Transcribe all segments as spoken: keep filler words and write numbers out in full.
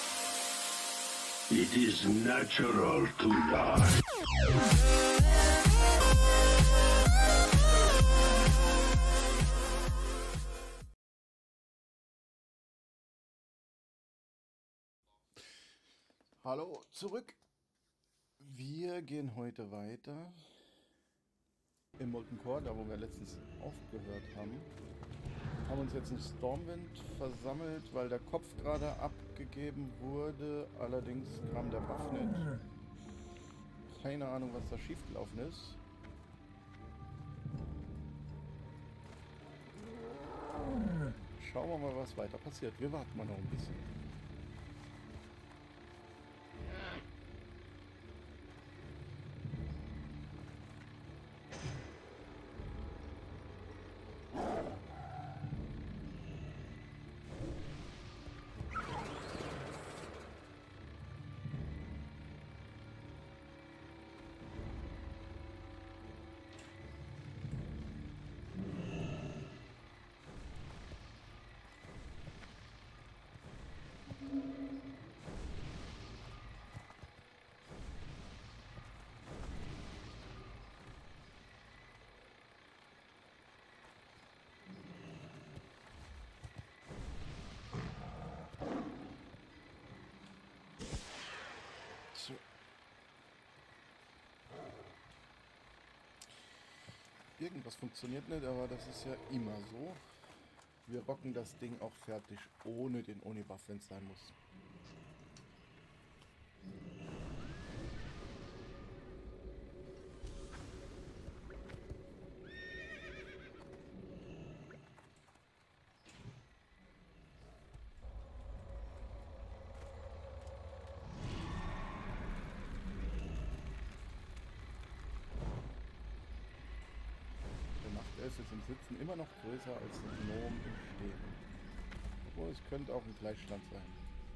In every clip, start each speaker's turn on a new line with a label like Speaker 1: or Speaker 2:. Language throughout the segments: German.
Speaker 1: It is natural to die.
Speaker 2: Hallo, zurück. Wir gehen heute weiter im Molten Core, da wo wir letztens aufgehört haben. Haben uns jetzt in Stormwind versammelt, weil der Kopf gerade abgegeben wurde. Allerdings kam der Buff nicht. Keine Ahnung, was da schiefgelaufen ist. Schauen wir mal, was weiter passiert. Wir warten mal noch ein bisschen. So. Irgendwas funktioniert nicht, aber das ist ja immer so. Wir rocken das Ding auch fertig, ohne den Oni-Buff, wenn es sein muss. Nachtelf ist im Sitzen immer noch größer als der Gnom im Stehen. Obwohl, es könnte auch ein Gleichstand sein.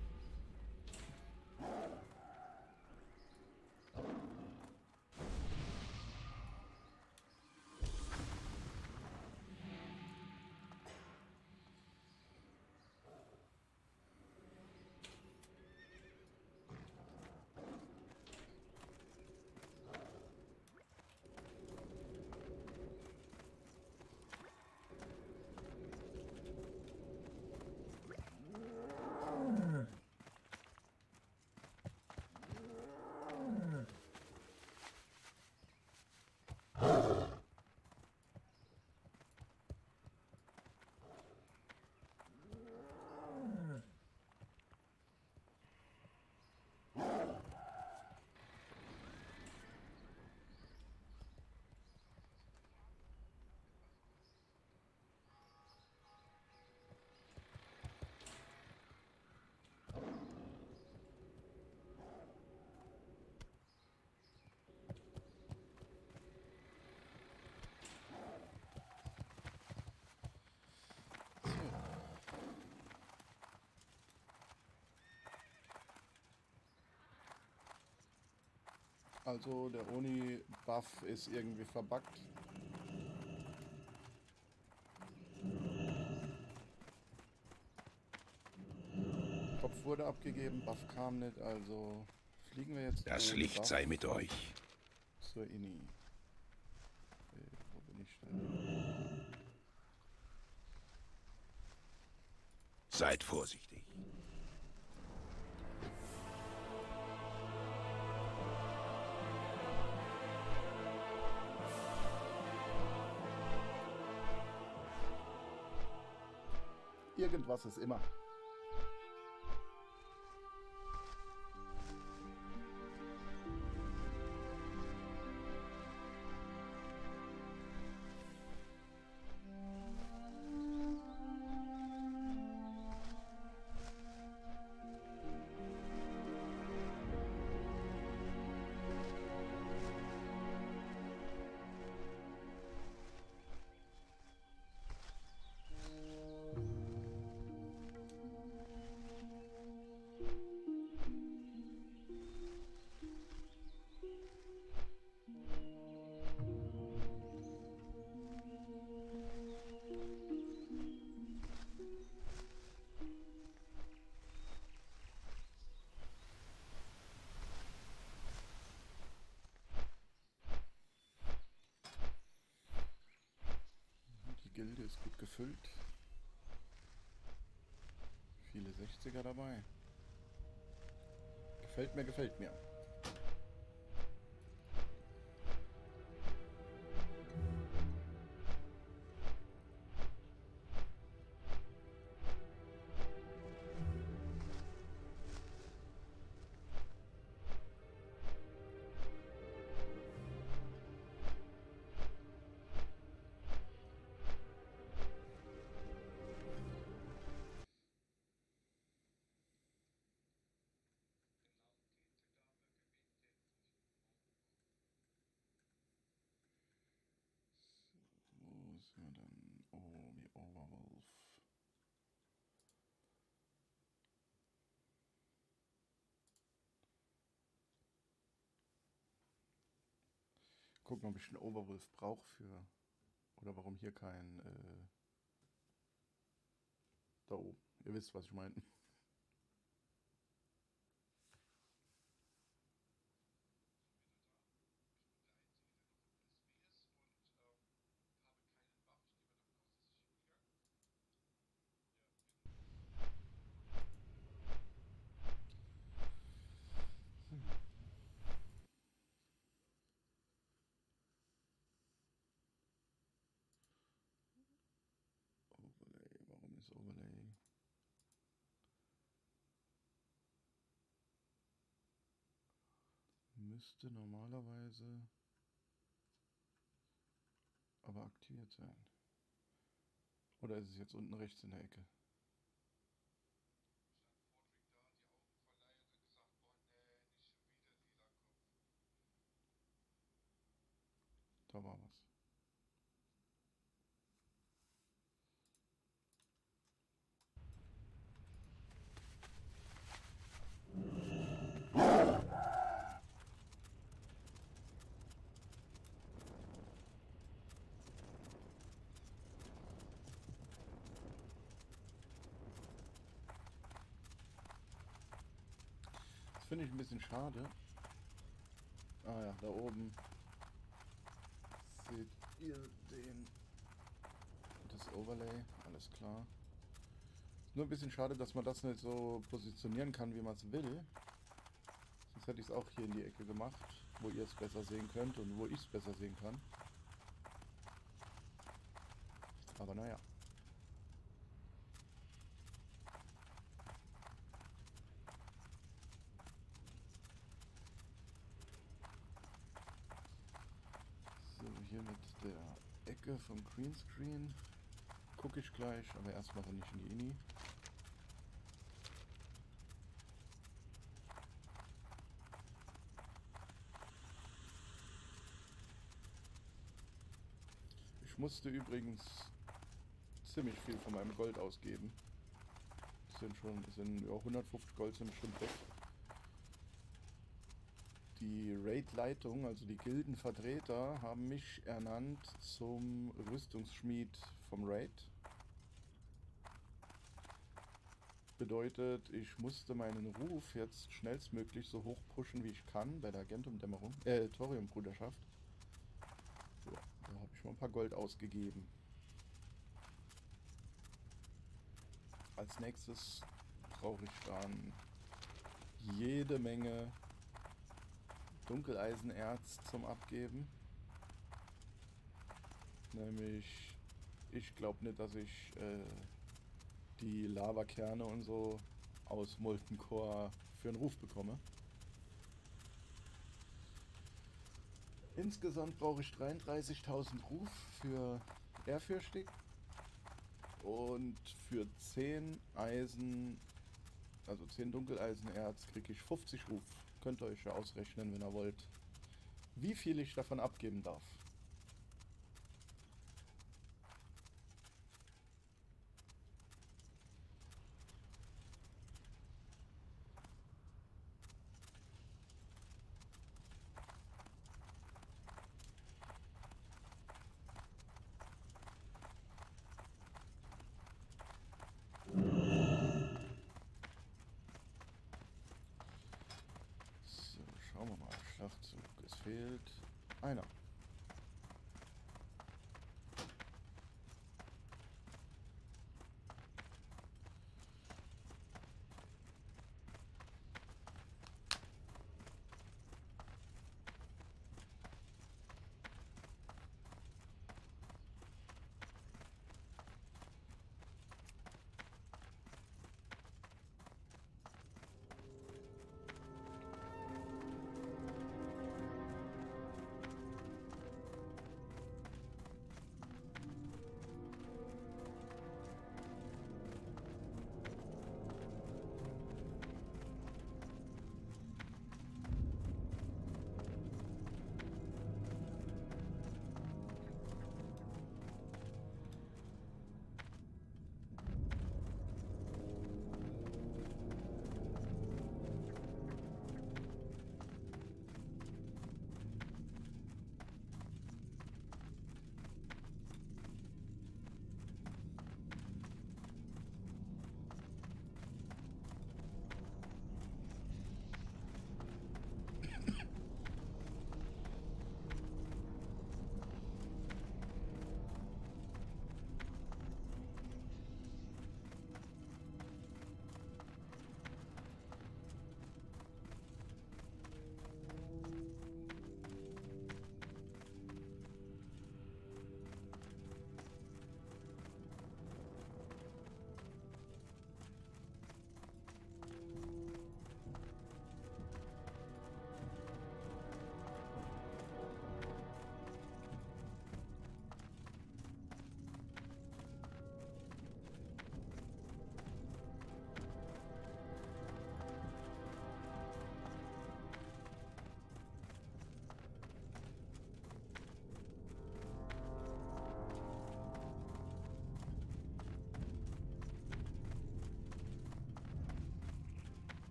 Speaker 2: Also der Oni-Buff ist irgendwie verbuggt. Kopf wurde abgegeben, Buff kam nicht, also fliegen wir jetzt.
Speaker 1: Das Licht sei mit euch.
Speaker 2: Zur Inni. Okay, wo bin ich denn?
Speaker 1: Seid vorsichtig.
Speaker 2: Irgendwas ist immer. ist gut gefüllt. Viele sechziger dabei. Gefällt mir, gefällt mir. Wo ist er denn? Oh, die Overwolf. Gucken, ob ich einen Overwolf brauche für... Oder warum hier kein... Äh, da oben. Ihr wisst, was ich meine. Overlay, warum ist Overlay? Müsste normalerweise aber aktiviert sein. Oder ist es jetzt unten rechts in der Ecke? Da war was. Das finde ich ein bisschen schade. Ah ja, da oben seht ihr den, das Overlay, alles klar. Nur ein bisschen schade, dass man das nicht so positionieren kann, wie man es will. Sonst hätte ich es auch hier in die Ecke gemacht, wo ihr es besser sehen könnt und wo ich es besser sehen kann. Aber naja. So, hier mit der Ecke vom Greenscreen gucke ich gleich, aber erstmal dann nicht in die Ini. Ich musste übrigens ziemlich viel von meinem Gold ausgeben. Das sind schon sind, ja, hundertfünfzig Gold sind bestimmt weg. Die Raid-Leitung, also die Gildenvertreter, haben mich ernannt zum Rüstungsschmied vom Raid. Bedeutet, ich musste meinen Ruf jetzt schnellstmöglich so hoch pushen, wie ich kann bei der Agentum-Dämmerung, äh, Thorium-Bruderschaft. So, da habe ich mal ein paar Gold ausgegeben. Als nächstes brauche ich dann jede Menge Dunkeleisenerz zum Abgeben. Nämlich, ich glaube nicht, dass ich äh, die Lavakerne und so aus Molten Core für einen Ruf bekomme. Insgesamt brauche ich dreiunddreißigtausend Ruf für Ehrfürchtig und für zehn Eisen, also zehn Dunkeleisenerz, kriege ich fünfzig Ruf. Könnt ihr euch ja ausrechnen, wenn ihr wollt, wie viel ich davon abgeben darf. So, schauen wir mal. Schlachtzug. Es fehlt einer.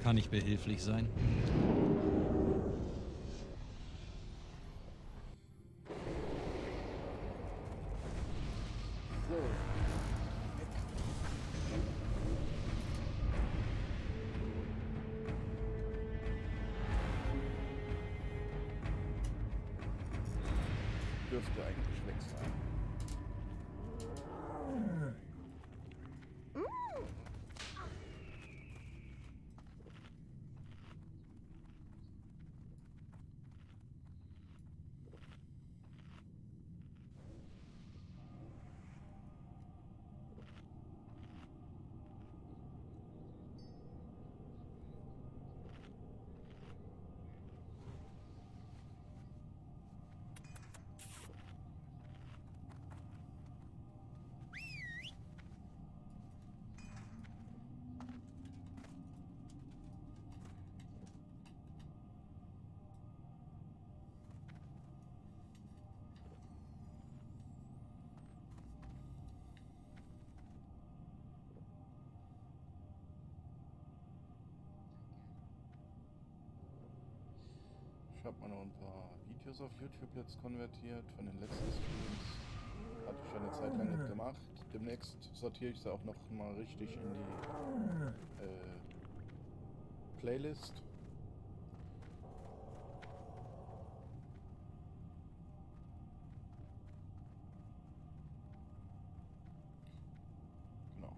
Speaker 3: Kann ich behilflich sein?
Speaker 2: So. Dürfte eigentlich weg sein. Ich habe mal noch ein paar Videos auf YouTube jetzt konvertiert von den letzten Streams. Hatte ich schon eine Zeit lang nicht gemacht. Demnächst sortiere ich sie auch noch mal richtig in die äh, Playlist. Genau.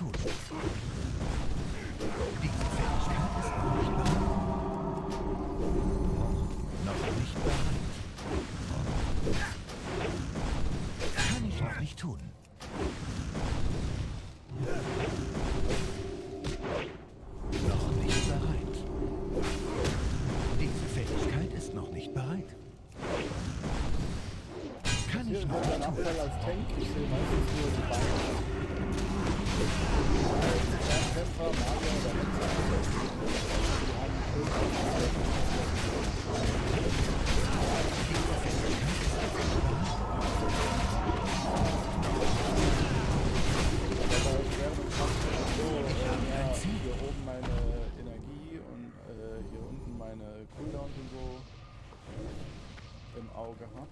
Speaker 3: tun. Diese Fähigkeit ist noch nicht bereit. Noch nicht bereit. Kann ich noch nicht tun. Noch nicht bereit. Diese Fähigkeit ist noch nicht bereit. Kann
Speaker 2: Hier
Speaker 3: ich
Speaker 2: ist
Speaker 3: noch
Speaker 2: halt der
Speaker 3: nicht tun.
Speaker 2: Nachteil als Tank, ich sehe meistens nur die Beine. Als Fernkämpfer, Magier oder Hexer, die haben irgendwas.
Speaker 3: Diese Fähigkeit ist noch nicht bereit.
Speaker 2: Aber ich wäre mit Kraft so,
Speaker 3: Ich
Speaker 2: äh,
Speaker 3: habe
Speaker 2: ja,
Speaker 3: ein Ziel.
Speaker 2: hier oben meine Energie und äh, hier unten meine Cooldowns und so im Auge habe.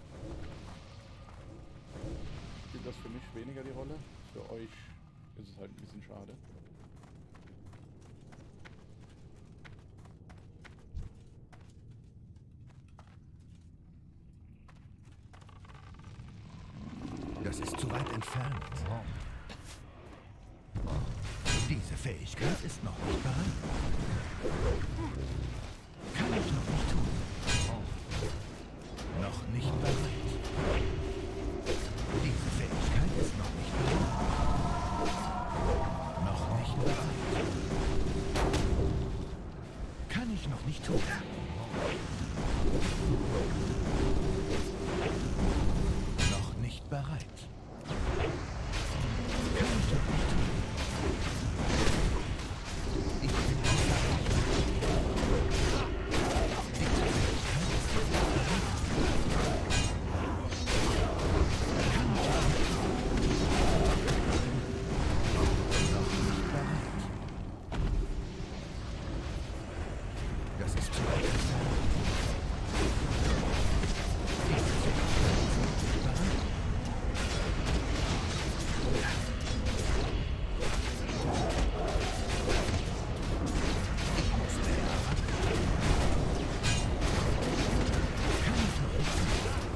Speaker 2: Spielt das für mich weniger die Rolle? Für euch ist es halt ein bisschen schade.
Speaker 3: Das ist zu weit entfernt. Diese Fähigkeit ist noch nicht bereit. Kann ich noch nicht tun. Noch nicht bereit. Diese Fähigkeit ist noch nicht bereit. Noch nicht bereit. Kann ich noch nicht tun. Noch nicht bereit. Kann ich noch nicht tun. Ich bin außer Reichweite. Diese Fähigkeit ist noch nicht bereit. Kann ich noch nicht tun. Noch nicht bereit. Das ist zu weit entfernt. Diese Fähigkeit ist noch nicht bereit. Ich muss näher ran. Kann ich noch nicht tun.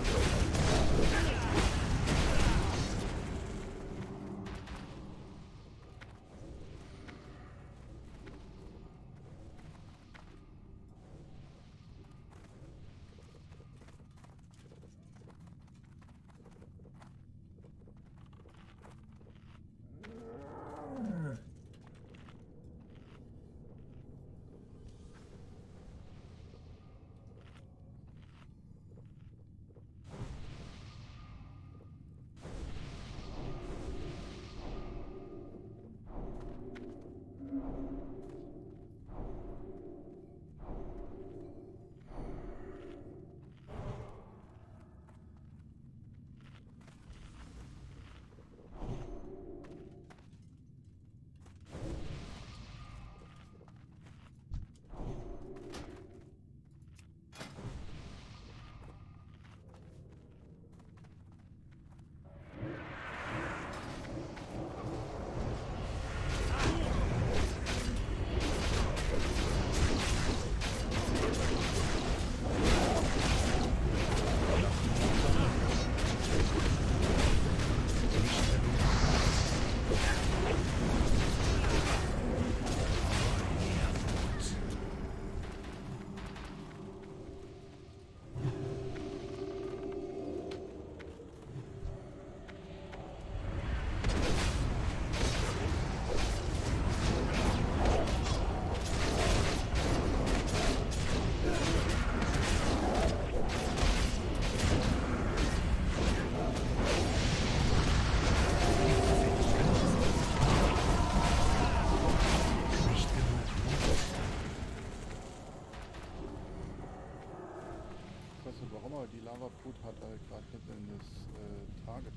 Speaker 2: Ich weiß nicht warum, aber die Lava-Brut hat halt gerade mitten in das äh, Target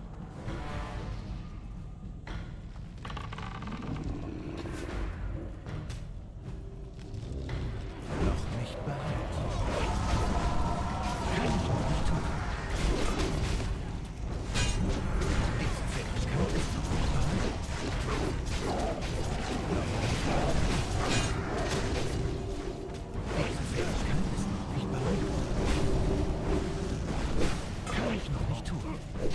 Speaker 2: geholt.
Speaker 3: Noch nicht bereit. Kann ich noch nicht tun. Diese Fähigkeit ist noch nicht bereit. Noch nicht bereit. Diese Fähigkeit ist noch nicht bereit. Kann ich noch nicht tun.